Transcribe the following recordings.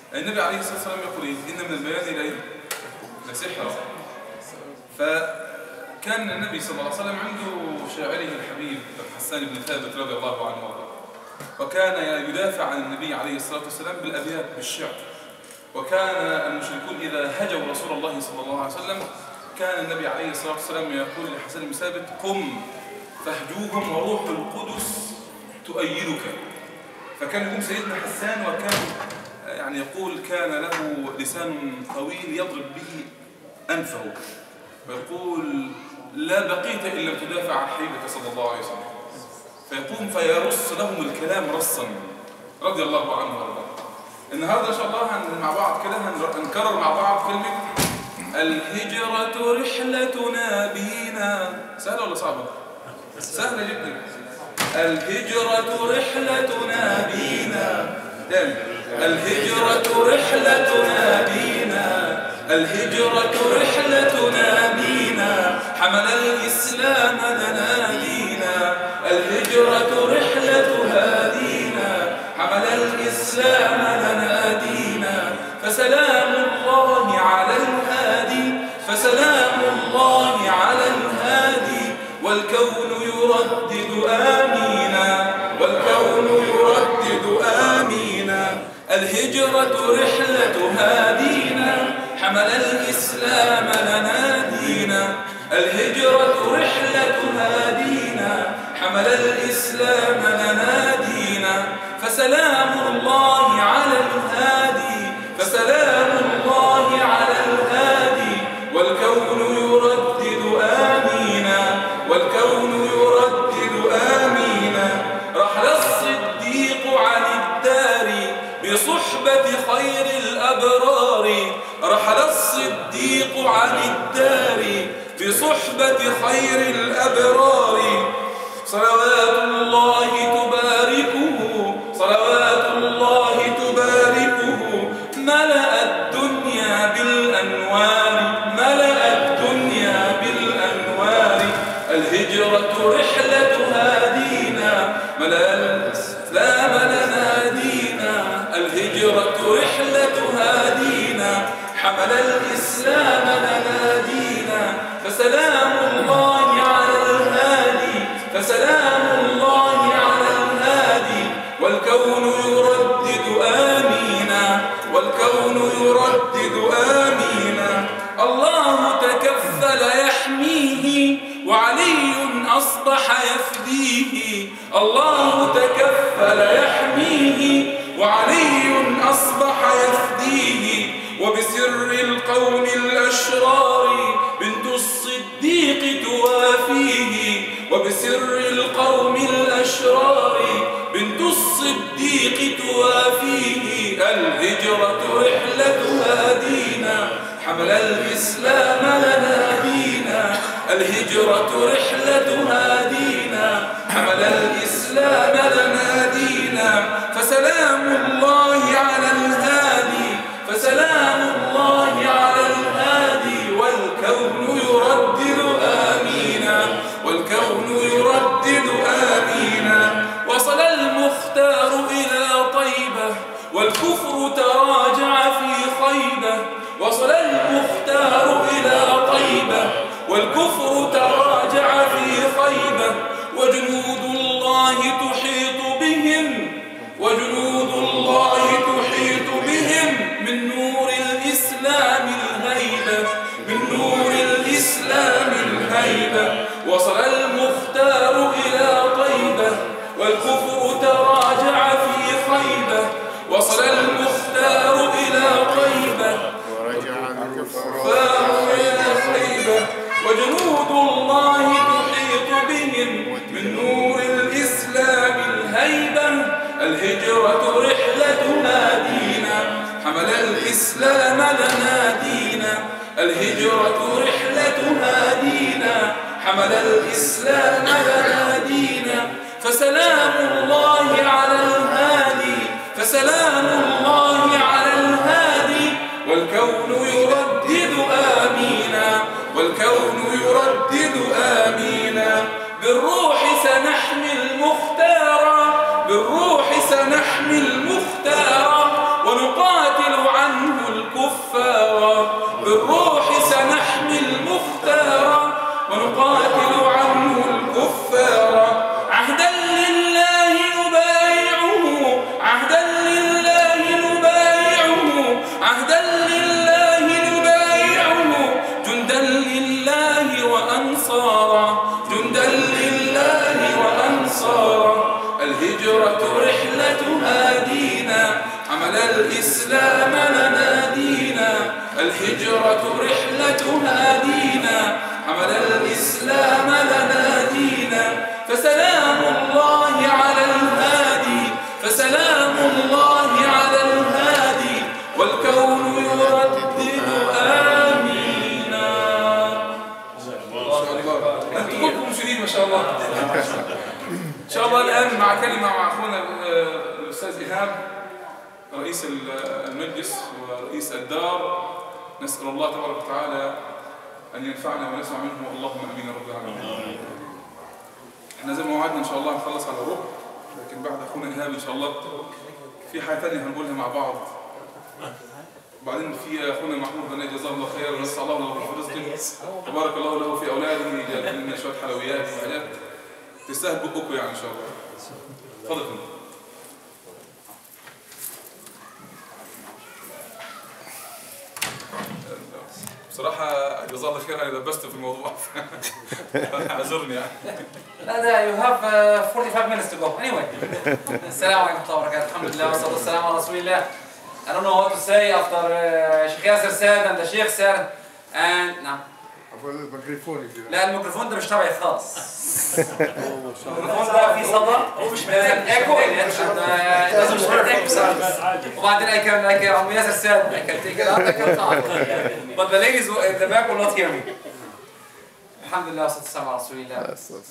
النبي عليه الصلاة والسلام يقول إيه؟ إن من البيان لسحرا. فكان النبي صلى الله عليه وسلم عنده شاعره الحبيب حسان بن ثابت رضي الله عنه وارضاه، وكان يدافع عن النبي عليه الصلاة والسلام بالأبيات بالشعر. وكان المشركون إذا هجوا رسول الله صلى الله عليه وسلم كان النبي عليه الصلاة والسلام يقول لحسان بن ثابت: قم فاهجوهم وروح القدس تؤيدك. فكان يقوم سيدنا حسان، وكان يعني يقول كان له لسان طويل يضرب به أنفه، ويقول: لا بقيت إن لم تدافع عن حبيبك صلى الله عليه وسلم. فيقوم فيرص لهم الكلام رصا رضي الله عنه وارضاه. النهارده ان شاء الله مع بعض كده هنكرر مع بعض كلمه الهجرة رحلتنا بينا. سهله ولا صعبه؟ سهله جدا. الهجرة رحلتنا بينا. تاني: الهجرة رحلتنا بينا، الهجرة رحلتنا بينا، حمل الإسلام لنا دينا، الهجرة رحلتها دينا، حمل الإسلام لنا دينا. فسلام الله على الهادي، فسلام الله على الهادي، والكون يردد آمينا، والكون يردد آمينا. الهجرة رحلتها دينا، حمل الإسلام لنا دينا، الهجرة رحلتها دينا، حمل الإسلام لنا دينا. فسلام الله على الهادي، فسلام الله على الهادي، والكون يردد آمينا، والكون يردد آمينا. رحل الصديق عن الدار بصحبة خير الأبرار، رحل الصديق عن الدار بصحبة خير الأبرار. صلوات الله تباركه، صلوات الله تباركه، ملأ الدنيا بالأنوار، ملأ الدنيا بالأنوار. الهجرة رحلتها دينا، ملأ الإسلام لنا دينا، الهجرة رحلتها دينا، حمل الإسلام لنا دينا. فسلام الله على الهادي، فسلام الله على الهادي، والكون يردد آمينا، والكون يردد آمينا. الله تكفل يحميه، وعلي أصبح يفديه، الله تكفل يحميه، وعلي أصبح يفديه. وبسر القوم الأشرار بنت الصديق توافيه، وبسر القوم الأشرار بنت الصديق توافيه. الهجرة رحلتها دينا، حمل الإسلام لنا دينا، الهجرة رحلتها دينا، حمل الإسلام لنا دينا. فسلام الله على الهادي، فسلام الله على الهادي، والكون يردد آمينا، والكون يردد آمينا. وصل المختار إلى طيبة، والكفر تراجع في خيبة، وصل المختار إلى طيبة، والكفر تراجع في خيبة. وجنود الله تحيط بهم، وجنود الله تحيط بهم، من نور الإسلام الهيبة، من نور الإسلام الهيبة. وصل المختار إلى طيبة، والكفر تراجع في خيبة، وصل المختار إلى طيبة، ورجع الكفار إلى خيبة. وجنود الله تحيط بهم، من نور الإسلام الهيبة. الهجرة رحلتنا دينا، حمل الإسلام لنا دينا، الهجرة رحلتها دينا، حمل الإسلام لنا دينا. فسلام الله على الهادي، فسلام الله على الهادي، والكون يردد آمينا، والكون يردد آمينا. بالروح سنحمي المختار، بالروح سنحمي المختار، ونقاتل الهجرة رحلة هادينا حمل الإسلام لنا دينا فسلام الله على الهادي فسلام الله على الهادي والكون يردد آمينا. أنتم كلكم شديد ما شاء الله. إن شاء الله الآن مع كلمة مع أخونا الأستاذ إيهاب رئيس المجلس ورئيس الدار. نسأل الله تبارك وتعالى أن ينفعنا ونسمع منه اللهم أمين يا رب العالمين. احنا زي ما وعدنا إن شاء الله هنخلص على الربع، لكن بعد أخونا إيهاب إن شاء الله في حاجة ثانية هنقولها مع بعض. وبعدين في أخونا محمود بن جزاه الله خير ونسأل الله له رزقه وبارك الله له في أولاده جاب لنا شوية حلويات وحاجات تستاهل بقكم يعني إن شاء الله. تفضل. بصراحة جزاه الله خير أنا لبست في الموضوع اعذرني يعني. لا ده you have 45 minutes to go. Anyway. السلام عليكم ورحمة الله وبركاته. الحمد لله والصلاة والسلام على رسول الله. I don't know what to say after Sheikh Yasser said and the Sheikh said and نعم. لا الميكروفون ده مش تبعي خالص. الميكروفون ده فيه صدى ومش لازم ايكو لازم وبعدين I can like Abu Yasser said I can take it out I can talk. But the ladies in the back will not hear me. Alhamdulillah والصلاة والسلام على رسول الله.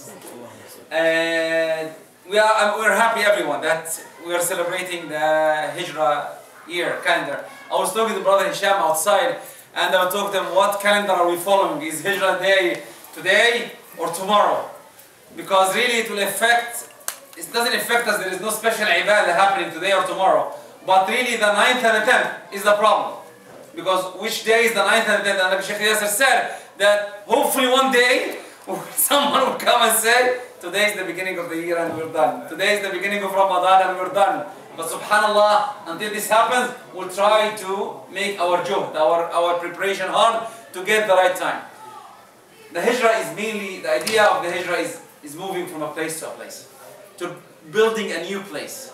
We're happy everyone that we are celebrating the Hijrah year calendar. I was talking to brother Hisham outside and I told them what calendar are we following? Is Hijrah day today or tomorrow? Because really it will affect, it doesn't affect us, there is no special ibadah happening today or tomorrow. But really the 9th and the 10th is the problem. Because which day is the 9th and the 10th? And Sheikh Yasser said that hopefully one day someone will come and say, today is the beginning of the year and we're done. Today is the beginning of Ramadan and we're done. But subhanallah, until this happens, we'll try to make our juhd, our preparation hard to get the right time. The hijrah is mainly, the idea of the hijrah is moving from a place to a place, to building a new place.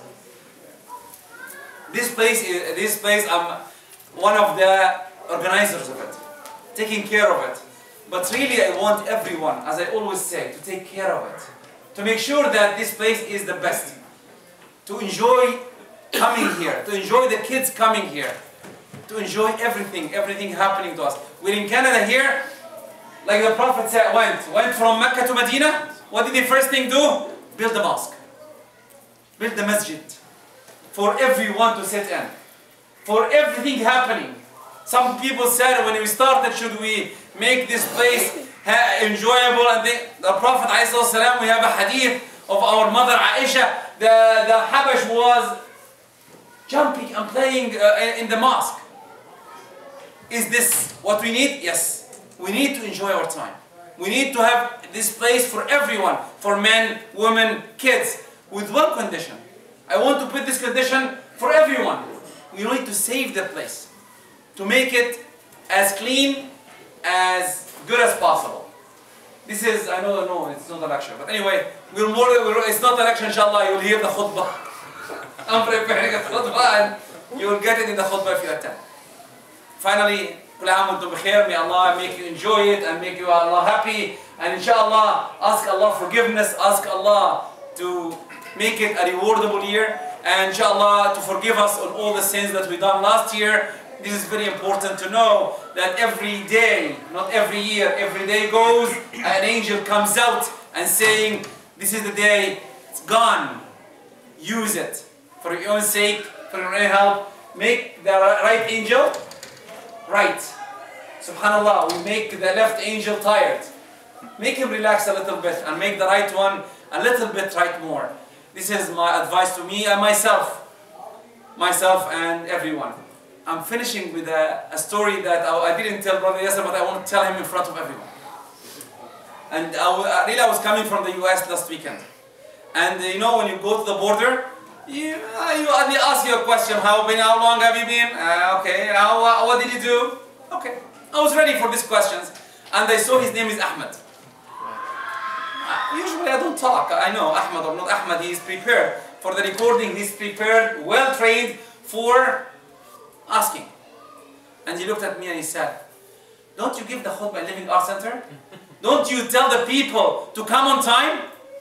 This place, I'm one of the organizers of it, taking care of it. But really I want everyone, as I always say, to take care of it, to make sure that this place is the best, to enjoy coming here, to enjoy the kids coming here, to enjoy everything happening to us. We're in Canada here, like the Prophet said, went from Mecca to Medina. What did the first thing do? Build the mosque, build the masjid, for everyone to sit in, for everything happening. Some people said when we started, should we make this place enjoyable? And the Prophet ﷺ, we have a hadith of our mother Aisha, the Habash was jumping and playing in the mosque. Is this what we need? Yes. We need to enjoy our time. We need to have this place for everyone, for men, women, kids, with one condition. I want to put this condition for everyone. We need to save the place, to make it as clean, as good as possible. This is, I know, no, it's not a lecture, but anyway, it's not a lecture, inshallah, you'll hear the khutbah. I'm preparing a khutbah and you will get it in the khutbah if you attend. Finally, كل عام وانتم بخير. May Allah make you enjoy it and make you Allah happy. And inshallah, ask Allah forgiveness, ask Allah to make it a rewardable year. And inshallah, to forgive us on all the sins that we done last year. This is very important to know that every day, not every year, every day goes, an angel comes out and saying, this is the day, it's gone. Use it for your own sake, for your own help. Make the right angel right. Subhanallah, we make the left angel tired. Make him relax a little bit and make the right one a little bit right more. This is my advice to me and myself and everyone. I'm finishing with a story that I didn't tell Brother Yasser, but I want to tell him in front of everyone. And I was coming from the US last weekend. And you know, when you go to the border, they ask you a question, how long have you been? Okay, what did you do? Okay, I was ready for these questions. And I saw his name is Ahmed. Usually I don't talk, I know Ahmed or not Ahmed, he is prepared. For the recording, he's prepared, well trained for asking. And he looked at me and he said, Don't you give the khutbah at Living Arts Center? Don't you tell the people to come on time?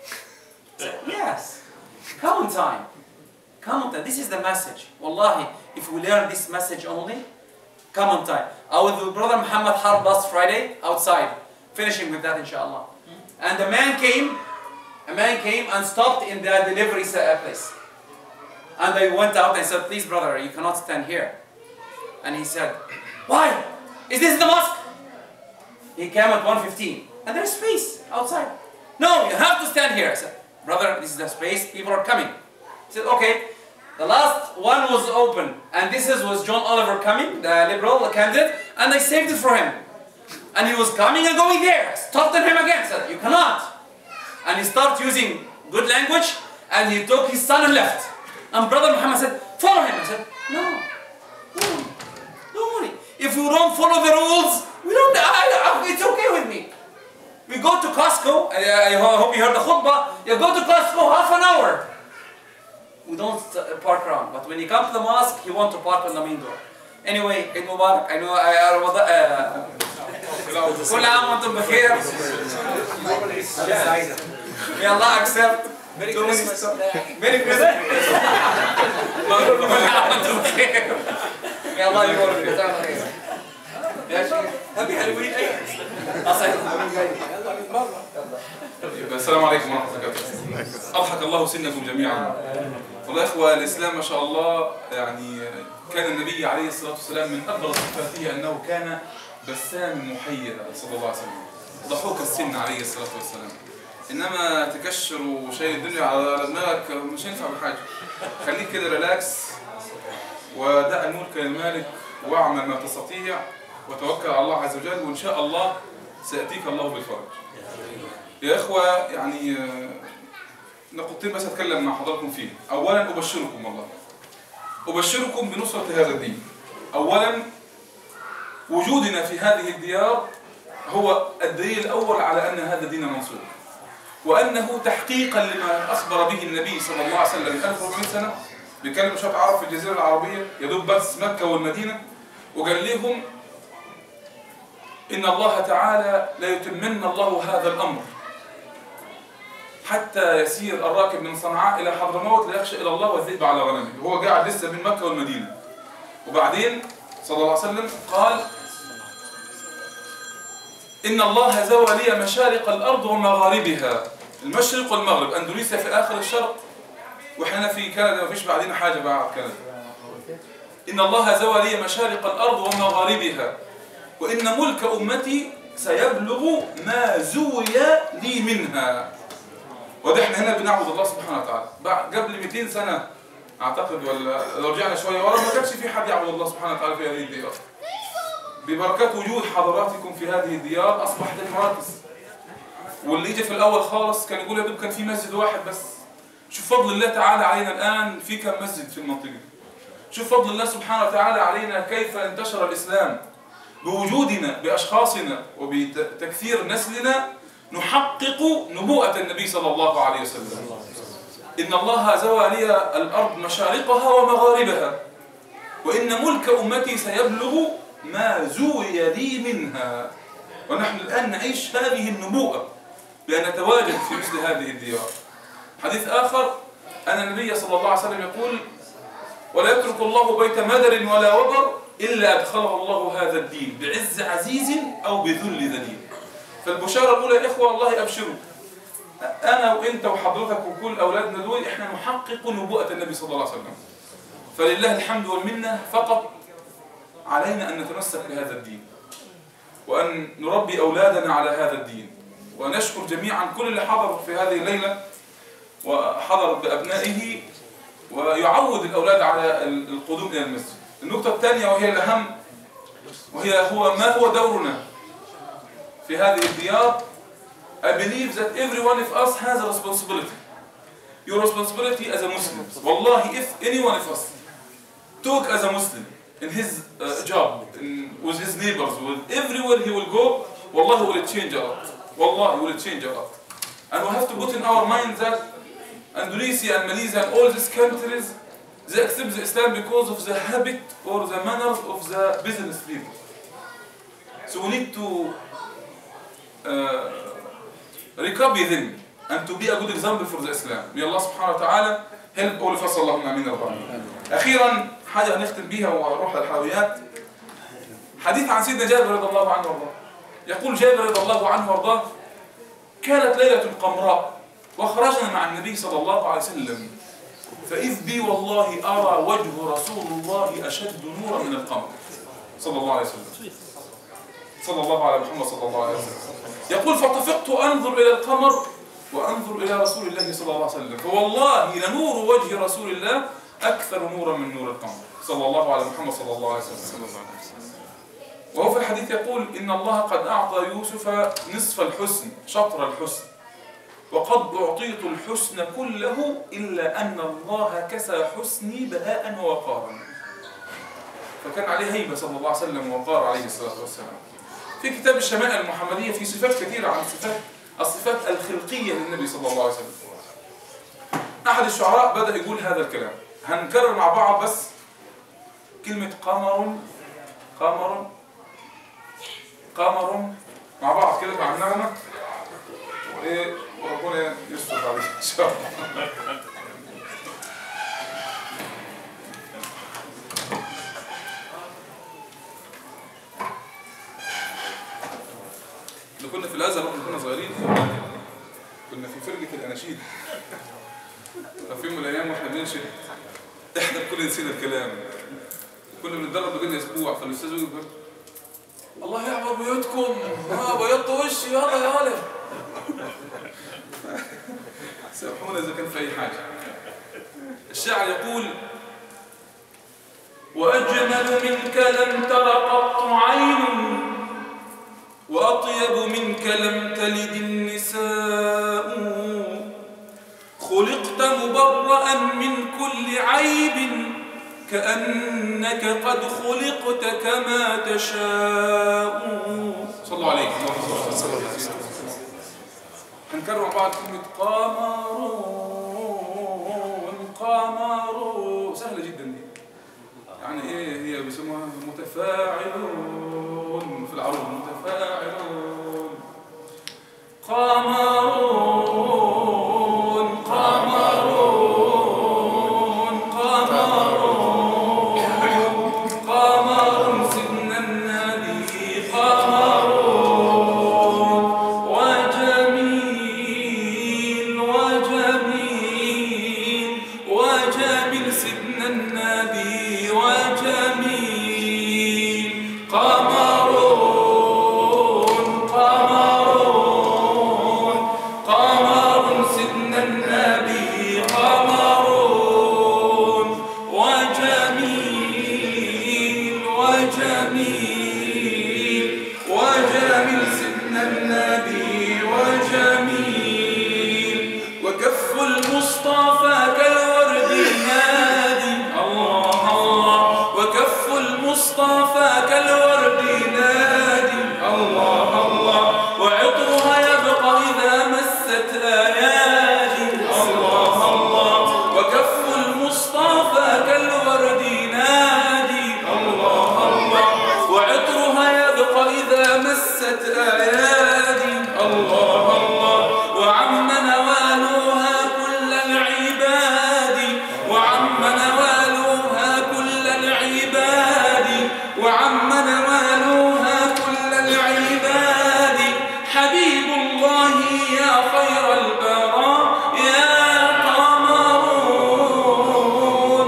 Yes, come on time. Come on time. This is the message. Wallahi, if we learn this message only, come on time. I was with Brother Muhammad Harb last Friday outside, finishing with that inshallah. And a man came and stopped in the delivery place. And I went out and said, please brother, you cannot stand here. And he said, why? Is this the mosque? He came at 1:15 and there's space outside. No, you have to stand here. I said, brother, this is the space, people are coming. He said, okay. The last one was open, and this was John Oliver coming, the liberal candidate, and I saved it for him. And he was coming and going there. I stopped him again, said, you cannot. And he started using good language, and he took his son and left. And Brother Muhammad said, follow him. I said, no, don't worry. If you don't follow the rules, it's okay with me. We go to Costco, I hope you heard the khutbah, you go to Costco half an hour. We don't park around, but when you come to the mosque, you want to park on the main door. Anyway, Eid Mubarak. I know كل عام وانتم بخير. May Allah accept. Merry Christmas. Merry Christmas. كل عام وانتم بخير. May Allah يبارك فيك. يا شيخ. Happy Halloween. السلام عليكم ورحمة الله وبركاته. أضحك الله سنكم جميعا. والله إخوة الإسلام ما شاء الله يعني كان النبي عليه الصلاة والسلام من أبرز صفاته أنه كان بسام محيا صلى الله عليه وسلم، ضحوك السن عليه الصلاة والسلام. إنما تكشر وشيء الدنيا على دماغك مش ينفع بحاجة. خليك كده ريلاكس ودع الملك للمالك واعمل ما تستطيع وتوكل على الله عز وجل، وإن شاء الله سيأتيك الله بالفرج. يا إخوة يعني نقطتين بس أتكلم مع حضراتكم فيه. أولا أبشركم والله، أبشركم بنصرة هذا الدين. أولا وجودنا في هذه الديار هو الدليل الأول على أن هذا الدين منصور، وأنه تحقيقا لما أخبر به النبي صلى الله عليه وسلم 1400 سنة بيكلم شوية عرب في الجزيرة العربية يدوب بس مكة والمدينة، وقال لهم إن الله تعالى لا يتمن الله هذا الأمر حتى يسير الراكب من صنعاء إلى حضرموت لا يخشى إلى الله والذئب على غنمه. هو قاعد لسه بين مكة والمدينة، وبعدين صلى الله عليه وسلم قال إن الله زوى لي مشارق الأرض ومغاربها، المشرق والمغرب، أندونيسيا في آخر الشرق وإحنا في كندا ما فيش بعدين حاجة بعد كندا. إن الله زوى لي مشارق الأرض ومغاربها وإن ملك أمتي سيبلغ ما زوي لي منها. وده احنا هنا بنعبد الله سبحانه وتعالى. قبل 200 سنة أعتقد ولا لو رجعنا شوية ورا ما كانش في حد يعبد الله سبحانه وتعالى في هذه الديار. ببركات وجود حضراتكم في هذه الديار أصبحت المراكز. واللي يجي في الأول خالص كان يقول يا دوب كان في مسجد واحد بس. شوف فضل الله تعالى علينا الآن في كم مسجد في المنطقة. شوف فضل الله سبحانه وتعالى علينا كيف انتشر الإسلام. بوجودنا بأشخاصنا وبتكثير نسلنا نحقق نبوءة النبي صلى الله عليه وسلم. إن الله زوى لي الأرض مشارقها ومغاربها وإن ملك أمتي سيبلغ ما زوي لي منها. ونحن الآن نعيش هذه النبوءة بأن نتواجد في مثل هذه الديار. حديث آخر أن النبي صلى الله عليه وسلم يقول ولا يترك الله بيت مدر ولا وبر إلا أدخله الله هذا الدين بعز عزيز أو بذل ذليل. فالبشارة الأولى يا إخوة الله أبشروا، أنا وإنت وحضرتك وكل أولادنا دول إحنا نحقق نبوءة النبي صلى الله عليه وسلم. فلله الحمد والمنة، فقط علينا أن نتمسك بهذا الدين وأن نربي أولادنا على هذا الدين. ونشكر جميعا كل اللي حضر في هذه الليلة وحضر بأبنائه ويعود الأولاد على القدوم إلى المسجد. النقطة الثانية وهي الأهم هو ما هو دورنا في هذه الديار. I believe that every one of us has a responsibility. Your responsibility as a Muslim. Wallahi, if any one of us talk as a Muslim in his job, with his neighbors, with everywhere he will go, Wallahi will change a lot. Wallahi will change a lot. And we have to put in our mind that Indonesia and Malaysia and all these countries, they accept the Islam because of the habit or the manners of the business people. So we need to recover them and to be a good example for the Islam. May Allah subhanahu wa ta'ala help all of us. اللهم آمين يا رب. أخيرا حاجة هنختم بيها ونروح للحلويات. حديث عن سيدنا جابر رضي الله عنه وارضاه. يقول جابر رضي الله عنه وارضاه: كانت ليلة قمراء وخرجنا مع النبي صلى الله عليه وسلم فإذ بي والله أرى وجه رسول الله أشد نورا من القمر صلى الله عليه وسلم. صلى الله على محمد صلى الله عليه وسلم. يقول: فطفقت أنظر إلى القمر وأنظر إلى رسول الله صلى الله عليه وسلم فوالله لنور وجه رسول الله أكثر نورا من نور القمر صلى الله على محمد صلى الله عليه وسلم. وهو في الحديث يقول: إن الله قد أعطى يوسف نصف الحسن شطر الحسن وقد أعطيت الحسن كله إلا أن الله كسى حسني بهاء ووقارا. فكان عليه هيبة صلى الله عليه وسلم ووقار عليه الصلاة والسلام. في كتاب الشمائل المحمدية في صفات كثيرة عن الصفات الخلقية للنبي صلى الله عليه وسلم. أحد الشعراء بدأ يقول هذا الكلام، هنكرر مع بعض بس كلمة قمر قمر قمر مع بعض كده مع النغمة، وإيه وربنا يستر عليه إن شاء الله. كنا في الازهر واحنا كنا صغيرين كنا في فرقه الاناشيد، ففي يوم من الايام واحنا بننشد احنا كلنا نسينا الكلام، كنا بنتدرب بقالنا اسبوع، فالاستاذ يقول: الله يعمر بيوتكم، بيضت وشي يلا يا ولد. سامحونا اذا كان في اي حاجه. الشاعر يقول: واجمل منك لم تر قط عين وأطيب منك لم تلد النساء خلقت مبرأ من كل عيب كأنك قد خلقت كما تشاء. صلوا عليك. هنكرر مع بعض كلمة قمر قمر، سهلة جدا دي. يعني ايه هي بيسموها متفاعلون في العروض، متفاعلون. قمرون قمرون قمرون قمر سيدنا النبي قمرون وجميل وجميل وجميل سيدنا النبي وجميل قمرون قمرون قمر سيدنا النبي قمرون وجميل وجميل وجميل سيدنا النبي وجميل وكف المصطفى كالورد نادي الله الله وكف المصطفى كالورد نادي الله الله وعطرها يبقى إذا مست آيادي الله الله وكف المصطفى كالورد نادي الله الله وعطرها يبقى إذا مست آيادي الله الله وعم نوالها كل العباد وعم نوالها كل العباد وعم نوالها كل العباد حبيب الله يا خير البراء يا قمرون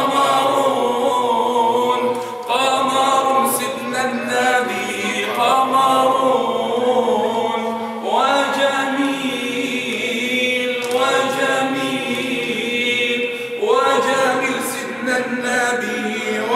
قمرون قمر سيدنا النبي قمرون وجميل وجميل وجميل سيدنا النبي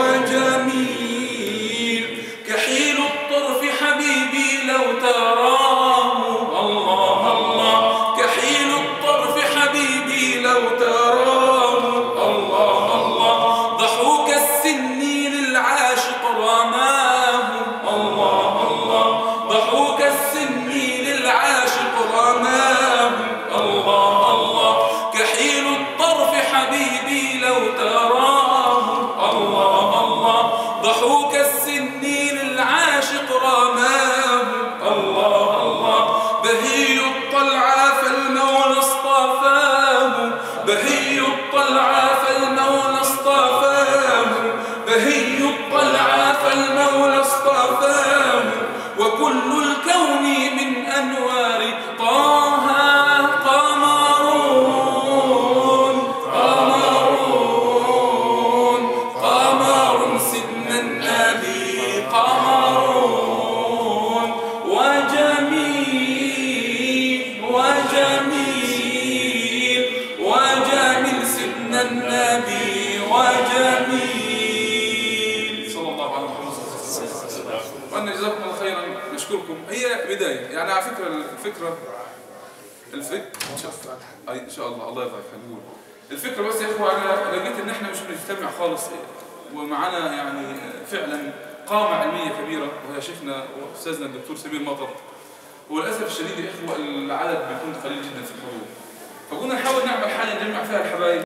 وجميل كحيل الطرف حبيبي لو تراه الله الله كحيل الطرف حبيبي لو تراه الله الله ضحوك السن للعاشق رماه الله الله ضحوك السن للعاشق رماه الله الله كحيل الطرف حبيبي لو تراه الله الله ضحوك السن للعاشق رماه بهي الطلعة فالمولى اصطفاه وكل الكون من أنوار طه قمرون قمرون قمر سيدنا النبي قمرون وجميل وجميل وجميل سيدنا النبي وجميل صلى الله عليه وسلم. وأن جزاكم الله خيرا، نشكركم. هي بداية يعني على فكرة الفكرة إن شاء الله الله يرضى عنكم. الفكرة بس يا إخوة أنا لقيت إن إحنا مش بنجتمع خالص ومعنا يعني فعلا قامة علمية كبيرة وهي شيخنا وأستاذنا الدكتور سمير مطر، وللأسف الشديد يا إخوة العدد بيكون قليل جدا في الحضور، فكنا نحاول نعمل حاجة نجمع فيها الحبايب